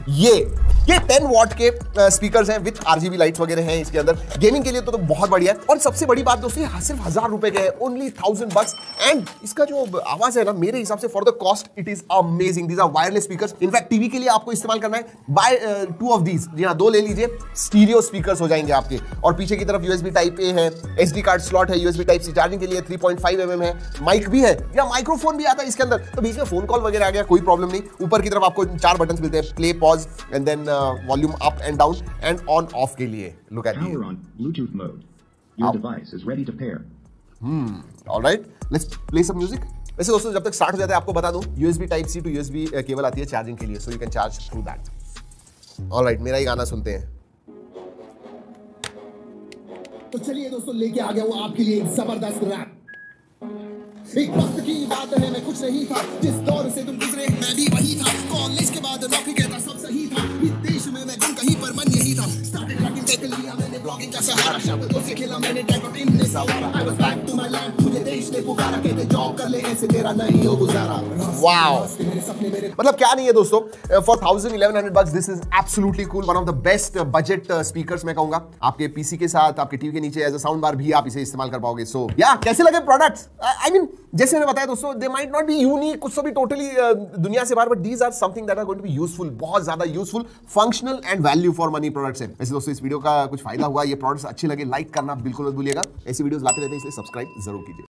ये 10 वॉट के स्पीकर्स हैं विद RGB लाइट्स वगैरह हैं इसके अंदर। गेमिंग के लिए तो बहुत बढ़िया है। और सबसे बड़ी बात दोस्तों, ये सिर्फ 1000 रुपए के है, ओनली $1000 एंड इसका जो आवाज है ना, मेरे हिसाब से for the cost it is amazing. These are wireless speakers. In fact TV के लिए आपको इस्तेमाल करना है, बाय 2 ऑफ दीज, जी हाँ 2 ले लीजिए, स्टीरियो स्पीकर्स हो जाएंगे आपके। और पीछे की तरफ USB टाइप A है, SD कार्ड स्लॉट है, USB टाइप C चार्जिंग के लिए 3.5 mm है, माइक भी है या माइक्रोफोन भी आता है इसके अंदर, तो बीच में फोन कॉल वगैरह आ गया कोई प्रॉब्लम नहीं। ऊपर की तरफ आपको 4 बटन मिलते हैं, play, pause and then volume up and down and on off के लिए। Look at Power on Bluetooth mode. Your device is ready to pair. Alright, let's play some music. वैसे दोस्तों जब तक स्टार्ट हो जाता है आपको बता दूं, USB type C to USB cable आती है चार्जिंग के लिए, so you can charge through that. Alright, मेरा ही गाना सुनते हैं। तो चलिए दोस्तों, लेके आ गया हूं आपके लिए एक जबरदस्त रैप। एक वक्त की बात है, मैं कुछ नहीं था, जिस दौर से तुम गुजरे मैं भी वही था। कॉलेज के बाद नौकरी कहता सब सही था, विदेश में मैं गुम कहीं पर मन यही था। स्टार्टेड रैपिंग, टेक लिया मैंने ब्लॉगिंग का सहारा, शब्दों से खेला मैंने टैग और इन ने सवारा। I was back to my land, मुझे देश ने पुकारा, कहते जॉब कर ले ऐसे तेरा नहीं हो गुजारा। वाओ, मतलब क्या नहीं है दोस्तों, for $1100 this is absolutely cool. One of the best budget speakers मैं कहूंगा। आपके पीसी के साथ, आपके टीवी के नीचे एज अ साउंड बार भी आप इसे इस्तेमाल कर पाओगे। सो या कैसे लगे प्रोडक्ट्स? आई मीन जैसे मैंने बताया दोस्तों, they might not be unique, कुछ तो भी टोटली दुनिया से बाहर, but these are something that are going to be useful, बहुत ज्यादा useful, functional and value for money products है। वैसे दोस्तों इस वीडियो का कुछ फायदा हुआ, ये प्रोडक्ट्स अच्छे लगे, लाइक करना बिल्कुल मत भूलिएगा। ऐसी वीडियोस लाते रहते हैं, इसलिए सब्सक्राइब जरूर कीजिए।